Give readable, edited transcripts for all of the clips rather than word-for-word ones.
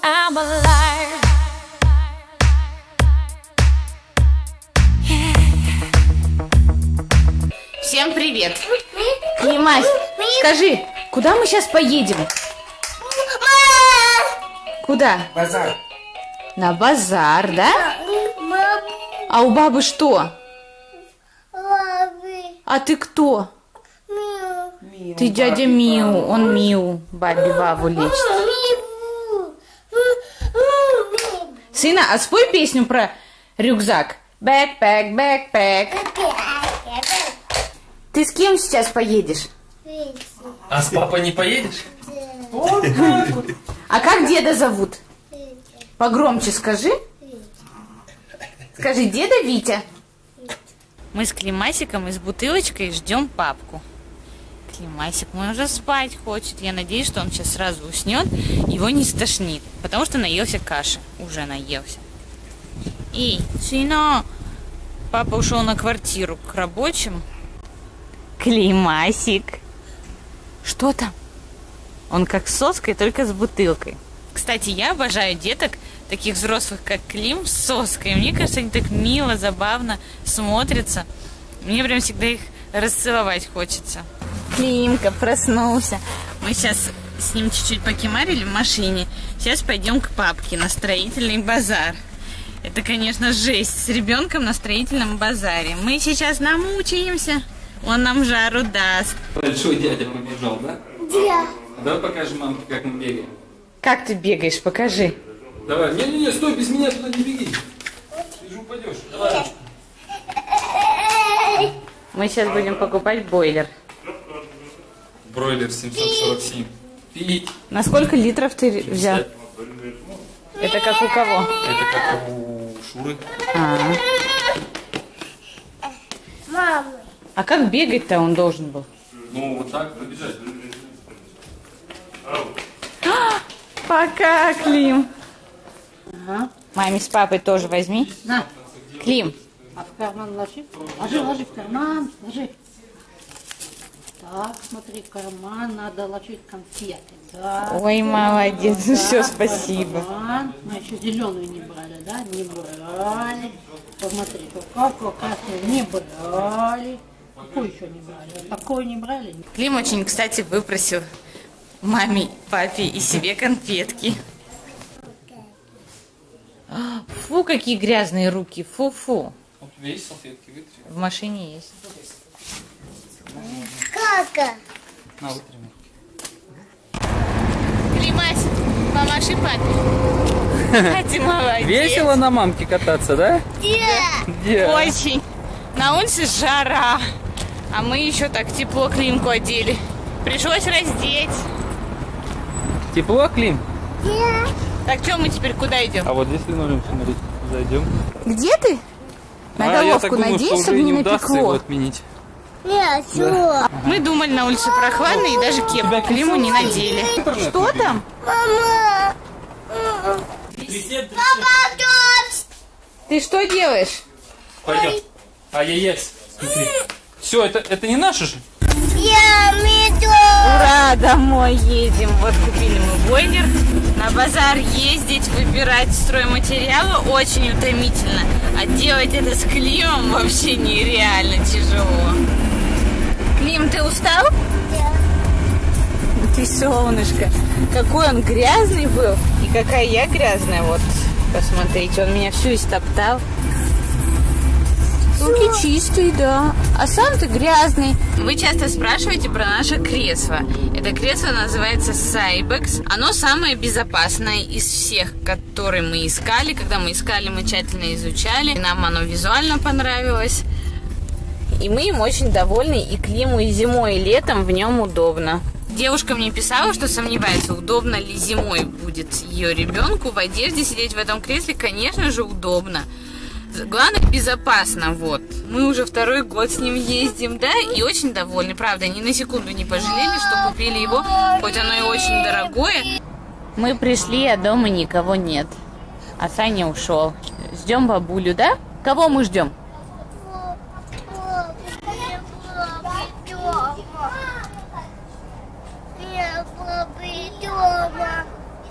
I'm alive. Всем привет! Климась, скажи, куда мы сейчас поедем? Куда? Базар. На базар, да? А у бабы что? А ты кто? Ты дядя Миу, он Миу, бабе Ваву лечит. Сына, а спой песню про рюкзак. Бэкпэк, бэкпэк. Ты с кем сейчас поедешь? А с папой не поедешь? А как деда зовут? Погромче скажи. Скажи, деда Витя. Мы с Климасиком и с бутылочкой ждем папку. Климасик, он уже спать хочет. Я надеюсь, что он сейчас сразу уснет, его не стошнит, потому что наелся каши. Уже наелся. Эй, сына! Папа ушел на квартиру к рабочим. Климасик. Что там? Он как с соской, только с бутылкой. Кстати, я обожаю деток, таких взрослых, как Клим, с соской. Мне кажется, они так мило, забавно смотрятся. Мне прям всегда их расцеловать хочется. Климка проснулся. Мы сейчас с ним чуть-чуть покемарили в машине. Сейчас пойдем к папке на строительный базар. Это, конечно, жесть с ребенком на строительном базаре. Мы сейчас намучаемся. Он нам жару даст. Большой дядя побежал, да? Да. Давай покажем мамке, как мы бегаем. Как ты бегаешь? Покажи. Давай, не-не-не, стой, без меня туда не беги. Ты же упадешь. Давай, ручку. Мы сейчас будем покупать бойлер. Бройлер 747. Пить. На сколько литров ты взял? Это как у кого? Это как у Шуры. Мама. А как бегать-то он должен был? Ну, вот так побежать. Пока, Клим. Ага. Маме с папой тоже возьми. На. Клим. А в карман ложи. Ложи в карман. Ложи. Так, смотри, в карман надо ложить конфеты. Да. Ой, молодец. Да, Все, спасибо. Карман. Мы еще зеленую не брали, да? Не брали. Посмотри, какую красную не брали. Какую еще не брали? Вот такую не брали. Клим очень, кстати, выпросил маме, папе и себе конфетки. Фу, какие грязные руки. Фу-фу. У тебя есть салфетки? Вытри. В машине есть. Кака. На, вытри. Климась, помаши папе. Ты молодец. Весело на мамке кататься, да? Да. Очень. На улице жара. А мы еще так тепло Климку одели. Пришлось раздеть. Тепло, Клим? Да. Так, что мы теперь куда идем? А вот здесь линолеум, смотри, зайдем. Где ты? На головку надень, чтобы не удастся его напекло. отменить. Нет, все. Мы думали, на улице прохладно и даже кепку Климу не надели. Что там? Мама. Папа, Ты что делаешь? Пойдем. Ай-яй-яй, смотри. Все, это не наше же? я меду. Ура, домой едем. Вот купили мы бойлер. На базар ездить, выбирать стройматериалы очень утомительно. А делать это с Климом вообще нереально тяжело. Клим, ты устал? Да. Ты солнышко. Какой он грязный был. И какая я грязная. Вот, посмотрите, он меня всю истоптал. Руки чистые, да. А сам ты грязный. Вы часто спрашиваете про наше кресло. Это кресло называется Cybex. Оно самое безопасное из всех, которые мы искали. Когда мы искали, мы тщательно изучали. Нам оно визуально понравилось. И мы им очень довольны. И Климу и зимой, и летом в нем удобно. Девушка мне писала, что сомневается, удобно ли зимой будет ее ребенку в одежде сидеть в этом кресле. Конечно же, удобно. Главное, безопасно, вот. Мы уже второй год с ним ездим, да, и очень довольны. Правда, ни на секунду не пожалели, что купили его, хоть оно и очень дорогое. Мы пришли, а дома никого нет. А Саня ушел. Ждем бабулю, да? Кого мы ждем?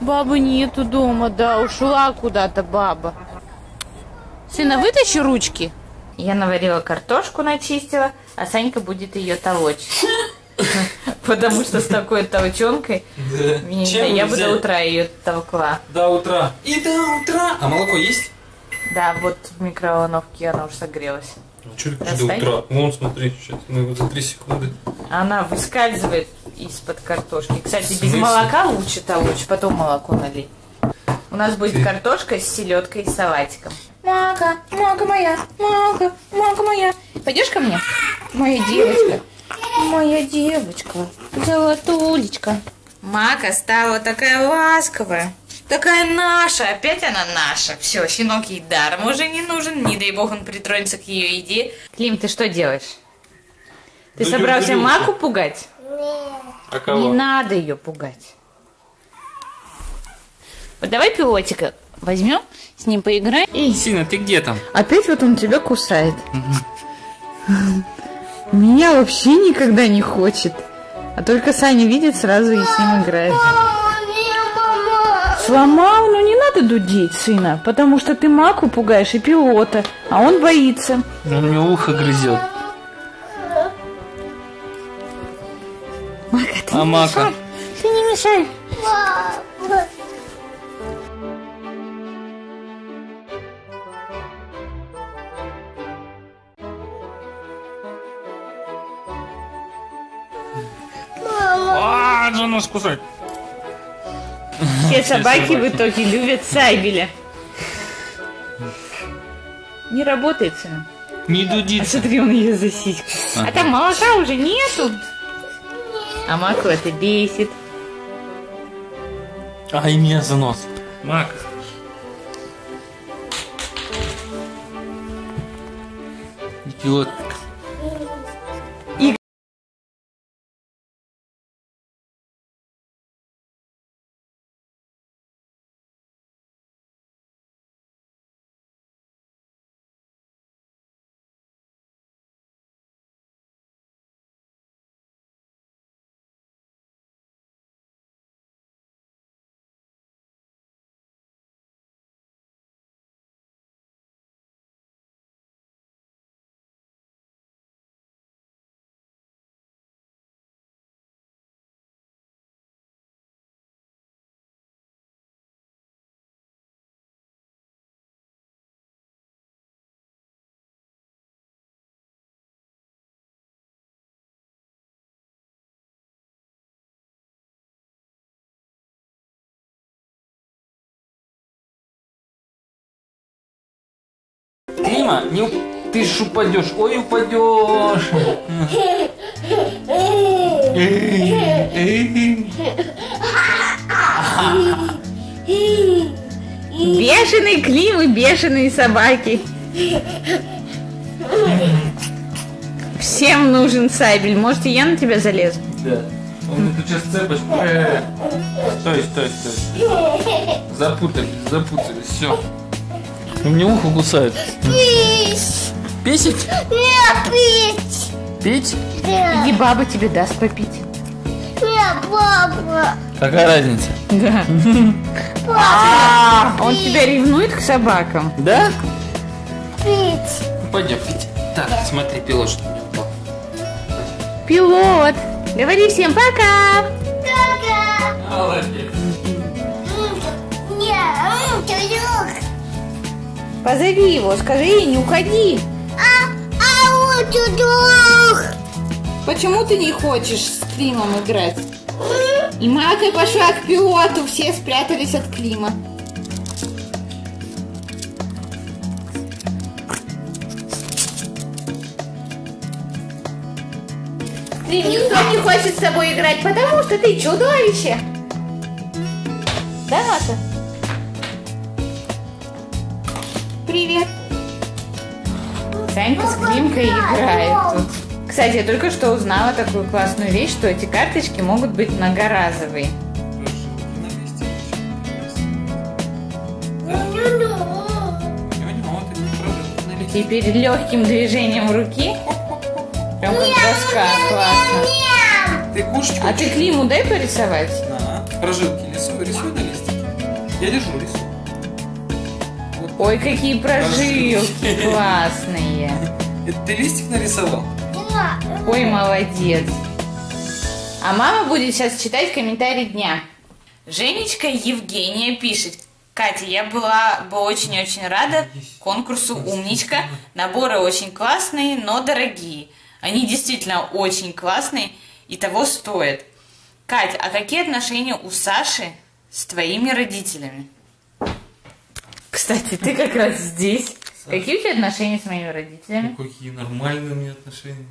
Бабы нету дома, да, ушла куда-то баба. Сына, вытащи ручки. Я наварила картошку, начистила, а Санька будет ее толочь. Потому что с такой толченкой я бы до утра ее толкла. До утра. И до утра. А молоко есть? Да, вот в микроволновке она уже согрелась. Ну что до утра? Вон, смотри, сейчас мы его за 3 секунды. Она выскальзывает из-под картошки. Кстати, без молока лучше толочь, потом молоко налей. У нас будет картошка с селедкой и салатиком. Мака, Мака моя, Мака, Мака моя. Пойдешь ко мне? Моя девочка. Моя девочка. Золотулечка. Мака стала такая ласковая. Такая наша. Опять она наша. Все, щенок ей даром уже не нужен. Не дай бог он притронется к ее еде. Клим, ты что делаешь? Ты собрался Маку пугать? А кого? Не надо ее пугать. Вот давай пилотика возьмем, с ним поиграем. Сина, ты где там? Опять вот он тебя кусает. Меня вообще никогда не хочет. А только Саня видит, сразу и с ним играет. Сломал? Ну не надо дудеть, сына, потому что ты Маку пугаешь и пилота, а он боится. Он мне ухо грызет. Мака, ты А не Мака? мешай. Ты не мешай. А, он нас кусает. Все собаки в итоге любят Сайбеля. Не работает, сына. Не А дудится. смотри, он ее за сиську. А там молока уже нету. А Маку это бесит. Ай, меня за нос. Мак. Пилот. Клима, не ты ж упадешь. Ой, упадешь. Бешеный Клим и бешеные собаки. Всем нужен Сайбель. Может, и я на тебя залезу? Да. Он мне тут сейчас цепочку. Стой. Запутались, все. У меня ухо кусает. Писить? Нет, пить. Пить? Иди, баба тебе даст попить. Нет, папа. Какая разница? Да. Он тебя ревнует к собакам? Да? Пить. Пойдем пить. Так, смотри, пилот, что у меня упал. Пилот, говори всем пока. Пока. Молодец. Нет, чулюк. Позови его, скажи, не уходи. Вот чулюк. Почему ты не хочешь с Климом играть? И Мака пошла к пилоту, все спрятались от Клима. Клим, никто не хочет с тобой играть, потому что ты чудовище. Да, Мака? Привет. Санька с Климкой играет тут. Кстати, я только что узнала такую классную вещь, что эти карточки могут быть многоразовые. Теперь легким движением руки, прям как доска, классно. Ты кушать А ты Климу дай порисовать. прожилки рисуй на листике. Я держу рису. Ой, какие прожилки классные. Это ты листик нарисовал? Да. Ой, молодец. А мама будет сейчас читать комментарий дня. Женечка Евгения пишет. Катя, я была бы очень-очень рада конкурсу «Умничка». Наборы очень классные, но дорогие. Они действительно очень классные и того стоят. Катя, а какие отношения у Саши с твоими родителями? Кстати, ты как раз здесь. Какие у тебя отношения с моими родителями? Ну, какие нормальные у меня отношения.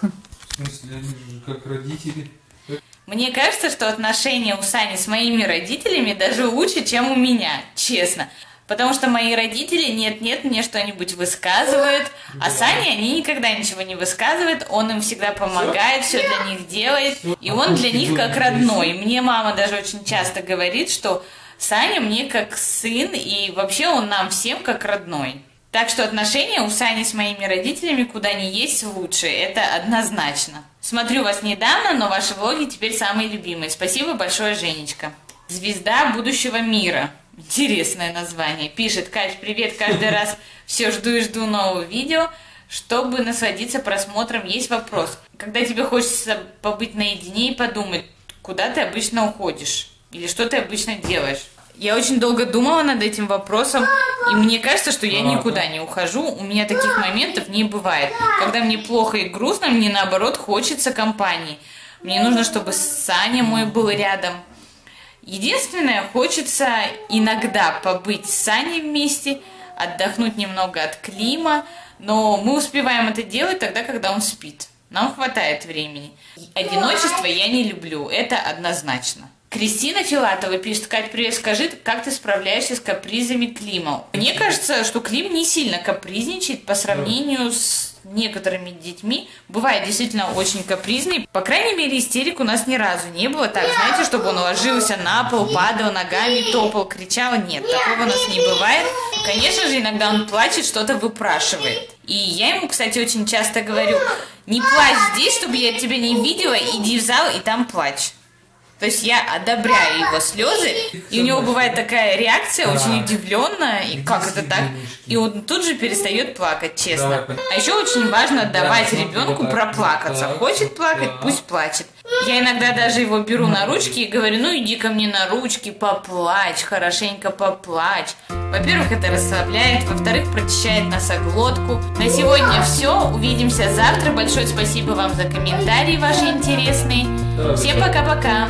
В смысле, они же как родители. Мне кажется, что отношения у Сани с моими родителями даже лучше, чем у меня, честно. Потому что мои родители нет-нет мне что-нибудь высказывают, а Сане они никогда ничего не высказывают, он им всегда помогает, все для них делает, и он для них как родной. Мне мама даже очень часто говорит, что Саня мне как сын, и вообще он нам всем как родной. Так что отношения у Сани с моими родителями куда ни есть лучше, это однозначно. Смотрю вас недавно, но ваши влоги теперь самые любимые. Спасибо большое, Женечка. Звезда будущего мира. Интересное название. Пишет: Кать, привет, каждый раз все жду и жду нового видео. Чтобы насладиться просмотром, есть вопрос. Когда тебе хочется побыть наедине и подумать, куда ты обычно уходишь? Или что ты обычно делаешь? Я очень долго думала над этим вопросом, и мне кажется, что я никуда не ухожу. У меня таких моментов не бывает. Когда мне плохо и грустно, мне наоборот хочется компании. Мне нужно, чтобы Саня мой был рядом. Единственное, хочется иногда побыть с Саней вместе, отдохнуть немного от Клима, но мы успеваем это делать тогда, когда он спит. Нам хватает времени. Одиночество я не люблю, это однозначно. Кристина Филатова пишет: Кать, привет, скажи, как ты справляешься с капризами Клима? Мне кажется, что Клим не сильно капризничает по сравнению с некоторыми детьми. Бывает действительно очень капризный. По крайней мере, истерик у нас ни разу не было. Так, знаете, чтобы он ложился на пол, падал ногами, топал, кричал. Нет, такого у нас не бывает. Конечно же, иногда он плачет, что-то выпрашивает. И я ему, кстати, очень часто говорю: не плачь здесь, чтобы я тебя не видела, иди в зал и там плачь. То есть я одобряю его слезы, и у него бывает такая реакция, очень удивленная, и как это так? И он тут же перестает плакать, честно. А еще очень важно давать ребенку проплакаться. Хочет плакать, пусть плачет. Я иногда даже его беру на ручки и говорю: ну иди ко мне на ручки, поплачь, хорошенько поплачь. Во-первых, это расслабляет, во-вторых, прочищает носоглотку. На сегодня все, увидимся завтра. Большое спасибо вам за комментарии ваши интересные. Всем пока-пока.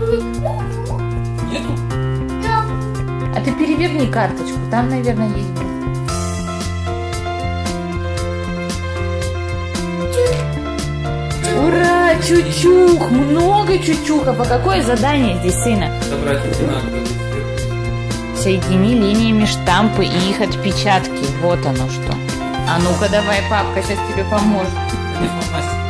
Нету? А ты переверни карточку, там, наверное, есть. Ура, чучух, много чучухов. А какое задание здесь, сына? Собрать одинаково. Соедини линиями штампы и их отпечатки. Вот оно что. А ну-ка давай, папка сейчас тебе поможет.